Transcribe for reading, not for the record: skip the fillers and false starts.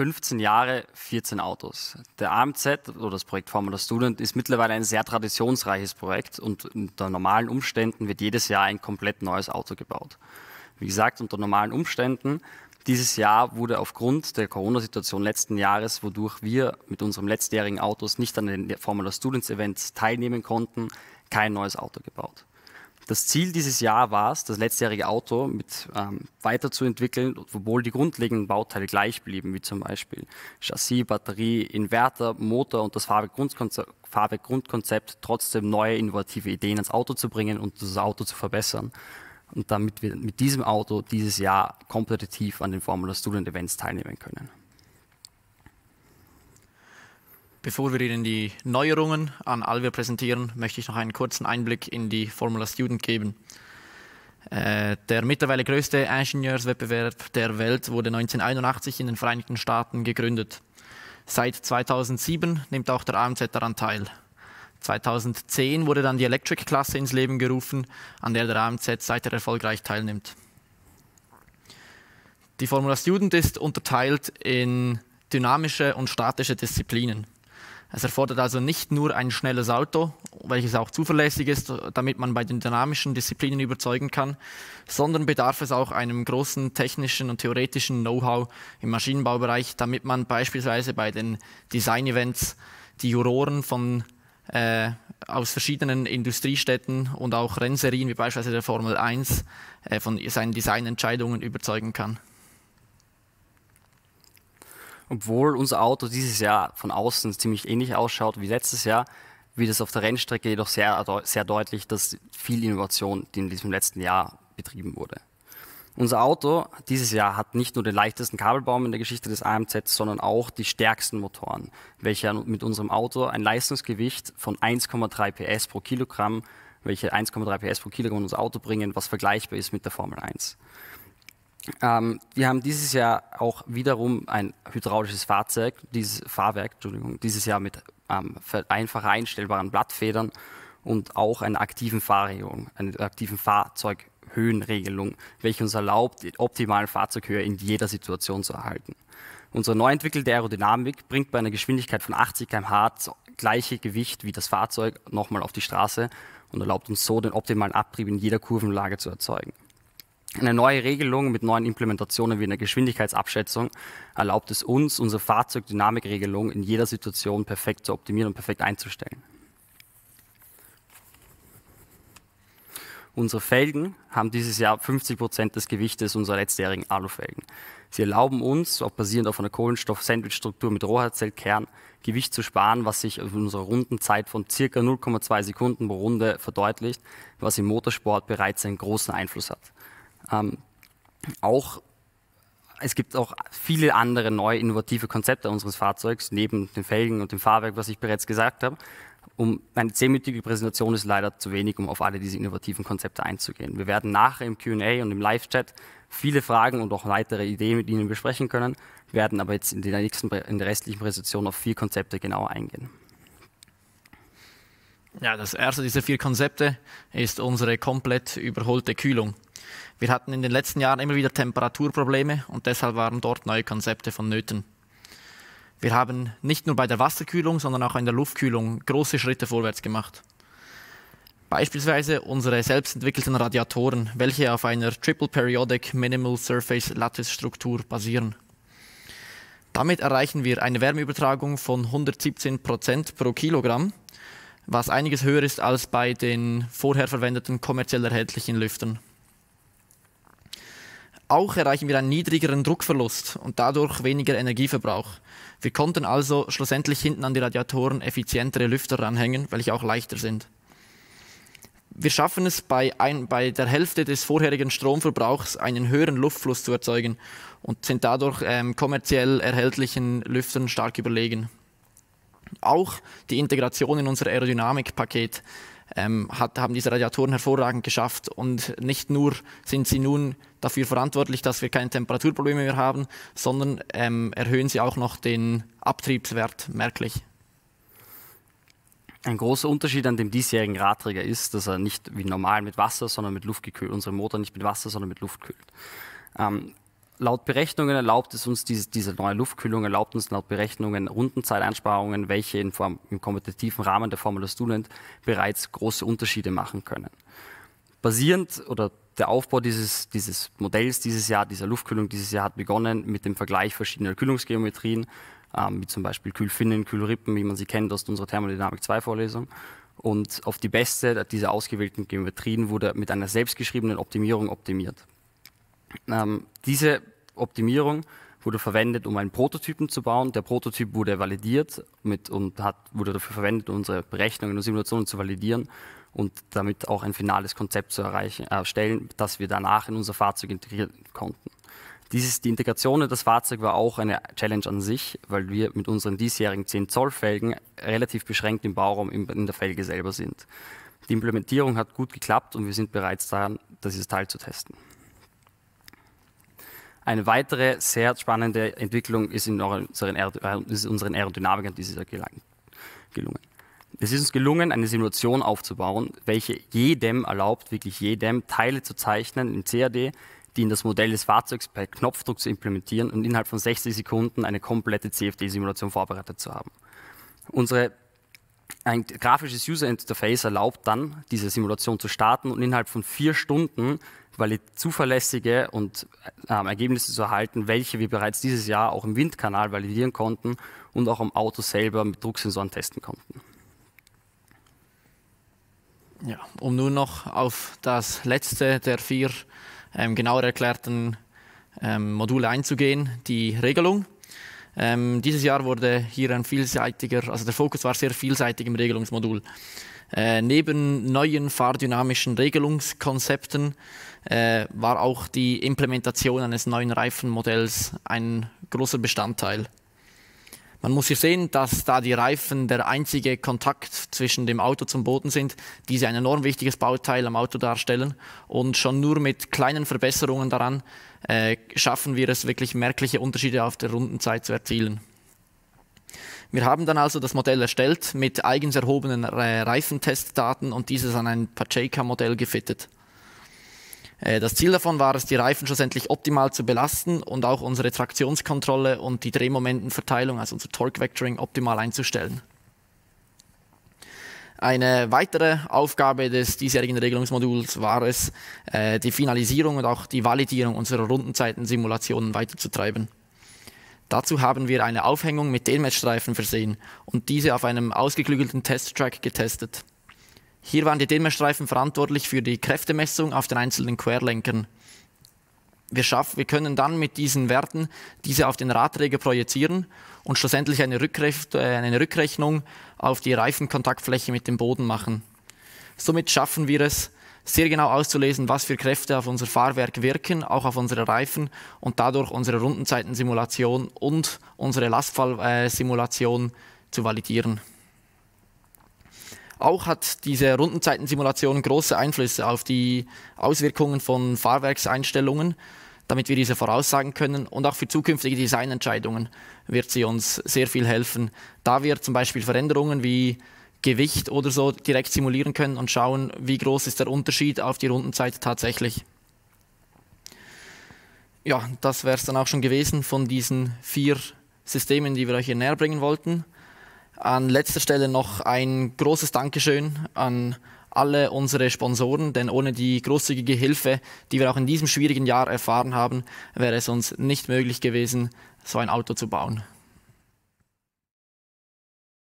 15 Jahre, 14 Autos. Der AMZ oder das Projekt Formula Student ist mittlerweile ein sehr traditionsreiches Projekt und unter normalen Umständen wird jedes Jahr ein komplett neues Auto gebaut. Wie gesagt, unter normalen Umständen. Dieses Jahr wurde aufgrund der Corona-Situation letzten Jahres, wodurch wir mit unserem letztjährigen Autos nicht an den Formula Students Events teilnehmen konnten, kein neues Auto gebaut. Das Ziel dieses Jahr war es, das letztjährige Auto weiterzuentwickeln, obwohl die grundlegenden Bauteile gleich blieben, wie zum Beispiel Chassis, Batterie, Inverter, Motor und das Fahrwerkgrundkonzept, trotzdem neue innovative Ideen ins Auto zu bringen und das Auto zu verbessern. Und damit wir mit diesem Auto dieses Jahr kompetitiv an den Formula Student Events teilnehmen können. Bevor wir Ihnen die Neuerungen an Alvia präsentieren, möchte ich noch einen kurzen Einblick in die Formula Student geben. Der mittlerweile größte Ingenieurswettbewerb der Welt wurde 1981 in den Vereinigten Staaten gegründet. Seit 2007 nimmt auch der AMZ daran teil. 2010 wurde dann die Electric-Klasse ins Leben gerufen, an der AMZ seither erfolgreich teilnimmt. Die Formula Student ist unterteilt in dynamische und statische Disziplinen. Es erfordert also nicht nur ein schnelles Auto, welches auch zuverlässig ist, damit man bei den dynamischen Disziplinen überzeugen kann, sondern bedarf es auch einem großen technischen und theoretischen Know-how im Maschinenbaubereich, damit man beispielsweise bei den Design-Events die Juroren aus verschiedenen Industriestädten und auch Rennserien wie beispielsweise der Formel 1 von seinen Designentscheidungen überzeugen kann. Obwohl unser Auto dieses Jahr von außen ziemlich ähnlich ausschaut wie letztes Jahr, wird es auf der Rennstrecke jedoch sehr deutlich, dass viel Innovation in diesem letzten Jahr betrieben wurde. Unser Auto dieses Jahr hat nicht nur den leichtesten Kabelbaum in der Geschichte des AMZ, sondern auch die stärksten Motoren, welche mit unserem Auto ein Leistungsgewicht von 1,3 PS pro Kilogramm, welche 1,3 PS pro Kilogramm in unser Auto bringen, was vergleichbar ist mit der Formel 1. Wir haben dieses Jahr auch wiederum ein hydraulisches Fahrwerk, dieses Jahr mit einfach einstellbaren Blattfedern und auch einer aktiven Fahrregelung, einer aktiven Fahrzeughöhenregelung, welche uns erlaubt, die optimale Fahrzeughöhe in jeder Situation zu erhalten. Unsere neu entwickelte Aerodynamik bringt bei einer Geschwindigkeit von 80 km/h das gleiche Gewicht wie das Fahrzeug nochmal auf die Straße und erlaubt uns so, den optimalen Abtrieb in jeder Kurvenlage zu erzeugen. Eine neue Regelung mit neuen Implementationen wie einer Geschwindigkeitsabschätzung erlaubt es uns, unsere Fahrzeugdynamikregelung in jeder Situation perfekt zu optimieren und perfekt einzustellen. Unsere Felgen haben dieses Jahr 50% des Gewichtes unserer letztjährigen Alufelgen. Sie erlauben uns, auch basierend auf einer Kohlenstoff-Sandwich-Struktur mit Rohrzellkern, Gewicht zu sparen, was sich in unserer Rundenzeit von ca. 0,2 Sekunden pro Runde verdeutlicht, was im Motorsport bereits einen großen Einfluss hat. Es gibt auch viele andere neue innovative Konzepte unseres Fahrzeugs, neben den Felgen und dem Fahrwerk, was ich bereits gesagt habe. Eine 10-minütige Präsentation ist leider zu wenig, um auf alle diese innovativen Konzepte einzugehen. Wir werden nachher im Q&A und im Live-Chat viele Fragen und auch weitere Ideen mit Ihnen besprechen können, werden aber jetzt in der restlichen Präsentation auf 4 Konzepte genauer eingehen. Ja, das erste dieser 4 Konzepte ist unsere komplett überholte Kühlung. Wir hatten in den letzten Jahren immer wieder Temperaturprobleme und deshalb waren dort neue Konzepte vonnöten. Wir haben nicht nur bei der Wasserkühlung, sondern auch in der Luftkühlung große Schritte vorwärts gemacht. Beispielsweise unsere selbstentwickelten Radiatoren, welche auf einer Triple Periodic Minimal Surface Lattice Struktur basieren. Damit erreichen wir eine Wärmeübertragung von 117% pro Kilogramm, was einiges höher ist als bei den vorher verwendeten kommerziell erhältlichen Lüftern. Auch erreichen wir einen niedrigeren Druckverlust und dadurch weniger Energieverbrauch. Wir konnten also schlussendlich hinten an die Radiatoren effizientere Lüfter ranhängen, welche auch leichter sind. Wir schaffen es bei der Hälfte des vorherigen Stromverbrauchs einen höheren Luftfluss zu erzeugen und sind dadurch kommerziell erhältlichen Lüftern stark überlegen. Auch die Integration in unser Aerodynamikpaket haben diese Radiatoren hervorragend geschafft und nicht nur sind sie nun dafür verantwortlich, dass wir keine Temperaturprobleme mehr haben, sondern erhöhen sie auch noch den Abtriebswert merklich. Ein großer Unterschied an dem diesjährigen Radträger ist, dass er nicht wie normal mit Wasser, sondern mit Luft gekühlt, unsere Motor nicht mit Wasser, sondern mit Luft kühlt. Laut Berechnungen erlaubt es uns, diese neue Luftkühlung erlaubt uns laut Berechnungen Rundenzeiteinsparungen, welche im kompetitiven Rahmen der Formula Student bereits große Unterschiede machen können. Basierend oder der Aufbau dieses Modells dieses Jahr, dieser Luftkühlung dieses Jahr hat begonnen mit dem Vergleich verschiedener Kühlungsgeometrien, wie zum Beispiel Kühlfinnen, Kühlrippen, wie man sie kennt aus unserer Thermodynamik 2 Vorlesung. Und auf die beste dieser ausgewählten Geometrien wurde mit einer selbstgeschriebenen Optimierung optimiert. Diese Optimierung wurde verwendet, um einen Prototypen zu bauen. Der Prototyp wurde validiert wurde dafür verwendet, unsere Berechnungen und Simulationen zu validieren und damit auch ein finales Konzept zu erstellen, das wir danach in unser Fahrzeug integrieren konnten. Die Integration in das Fahrzeug war auch eine Challenge an sich, weil wir mit unseren diesjährigen 10 Zoll Felgen relativ beschränkt im Bauraum in der Felge selber sind. Die Implementierung hat gut geklappt und wir sind bereits daran, dieses Teil zu testen. Eine weitere sehr spannende Entwicklung ist unseren Aerodynamikern dieses Jahr gelungen. Es ist uns gelungen, eine Simulation aufzubauen, welche jedem erlaubt, wirklich jedem, Teile zu zeichnen in CAD, die in das Modell des Fahrzeugs per Knopfdruck zu implementieren und innerhalb von 60 Sekunden eine komplette CFD-Simulation vorbereitet zu haben. Ein grafisches User-Interface erlaubt dann, diese Simulation zu starten und innerhalb von 4 Stunden zuverlässige Ergebnisse zu erhalten, welche wir bereits dieses Jahr auch im Windkanal validieren konnten und auch am Auto selber mit Drucksensoren testen konnten. Ja, um nur noch auf das letzte der 4 genauer erklärten Module einzugehen, die Regelung. Dieses Jahr wurde hier der Fokus war sehr vielseitig im Regelungsmodul. Neben neuen fahrdynamischen Regelungskonzepten war auch die Implementation eines neuen Reifenmodells ein großer Bestandteil. Man muss hier sehen, dass da die Reifen der einzige Kontakt zwischen dem Auto zum Boden sind, diese ein enorm wichtiges Bauteil am Auto darstellen und schon nur mit kleinen Verbesserungen daran schaffen wir es, wirklich merkliche Unterschiede auf der Rundenzeit zu erzielen. Wir haben dann also das Modell erstellt mit eigens erhobenen Reifentestdaten und dieses an ein Pacheco-Modell gefittet. Das Ziel davon war es, die Reifen schlussendlich optimal zu belasten und auch unsere Traktionskontrolle und die Drehmomentenverteilung, also unser Torque Vectoring, optimal einzustellen. Eine weitere Aufgabe des diesjährigen Regelungsmoduls war es, die Finalisierung und auch die Validierung unserer Rundenzeitensimulationen weiterzutreiben. Dazu haben wir eine Aufhängung mit Delmetstreifen versehen und diese auf einem ausgeklügelten Testtrack getestet. Hier waren die Delmetstreifen verantwortlich für die Kräftemessung auf den einzelnen Querlenkern. Wir können dann mit diesen Werten diese auf den Radträger projizieren und schlussendlich eine Rückrechnung auf die Reifenkontaktfläche mit dem Boden machen. Somit schaffen wir es, sehr genau auszulesen, was für Kräfte auf unser Fahrwerk wirken, auch auf unsere Reifen und dadurch unsere Rundenzeitensimulation und unsere Lastfallsimulation zu validieren. Auch hat diese Rundenzeitensimulation große Einflüsse auf die Auswirkungen von Fahrwerkseinstellungen, damit wir diese voraussagen können, und auch für zukünftige Designentscheidungen wird sie uns sehr viel helfen, da wir zum Beispiel Veränderungen wie Gewicht oder so direkt simulieren können und schauen, wie groß ist der Unterschied auf die Rundenzeit tatsächlich. Ja, das wäre es dann auch schon gewesen von diesen 4 Systemen, die wir euch hier näher bringen wollten. An letzter Stelle noch ein großes Dankeschön an alle unsere Sponsoren, denn ohne die großzügige Hilfe, die wir auch in diesem schwierigen Jahr erfahren haben, wäre es uns nicht möglich gewesen, so ein Auto zu bauen.